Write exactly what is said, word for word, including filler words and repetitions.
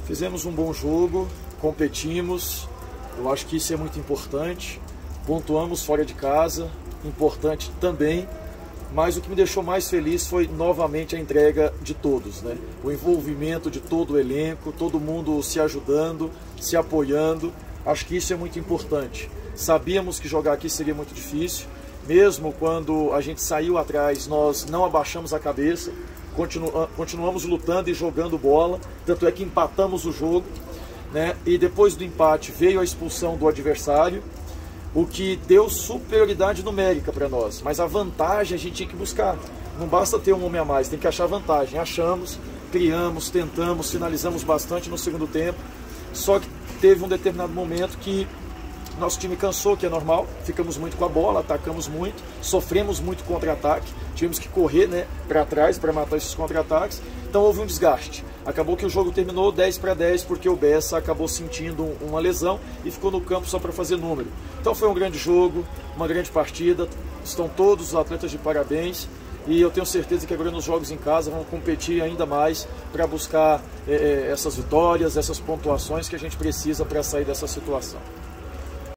Fizemos um bom jogo, competimos, eu acho que isso é muito importante. Pontuamos fora de casa, importante também. Mas o que me deixou mais feliz foi novamente a entrega de todos, né? O envolvimento de todo o elenco, todo mundo se ajudando, se apoiando. Acho que isso é muito importante. Sabíamos que jogar aqui seria muito difícil. Mesmo quando a gente saiu atrás, nós não abaixamos a cabeça. Continu continuamos lutando e jogando bola. Tanto é que empatamos o jogo, né? E depois do empate veio a expulsão do adversário, o que deu superioridade numérica para nós, mas a vantagem a gente tinha que buscar. Não basta ter um homem a mais, tem que achar vantagem. Achamos, criamos, tentamos, finalizamos bastante no segundo tempo, só que teve um determinado momento que nosso time cansou, que é normal, ficamos muito com a bola, atacamos muito, sofremos muito contra-ataque, tivemos que correr, né, para trás para matar esses contra-ataques, então houve um desgaste. Acabou que o jogo terminou dez para dez porque o Bessa acabou sentindo uma lesão e ficou no campo só para fazer número. Então foi um grande jogo, uma grande partida, estão todos os atletas de parabéns e eu tenho certeza que agora nos jogos em casa vão competir ainda mais para buscar é, essas vitórias, essas pontuações que a gente precisa para sair dessa situação.